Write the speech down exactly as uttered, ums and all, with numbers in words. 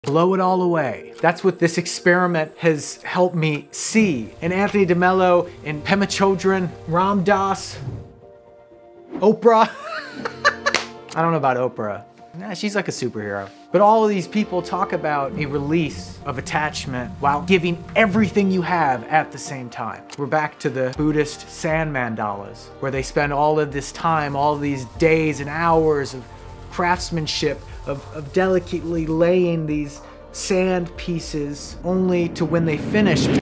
blow it all away. That's what this experiment has helped me see. And Anthony DeMello, and Pema Chodron, Ram Dass, Oprah. I don't know about Oprah. Nah, she's like a superhero. But all of these people talk about a release of attachment while giving everything you have at the same time. We're back to the Buddhist sand mandalas, where they spend all of this time, all of these days and hours of craftsmanship, of, of delicately laying these sand pieces, only to when they finish,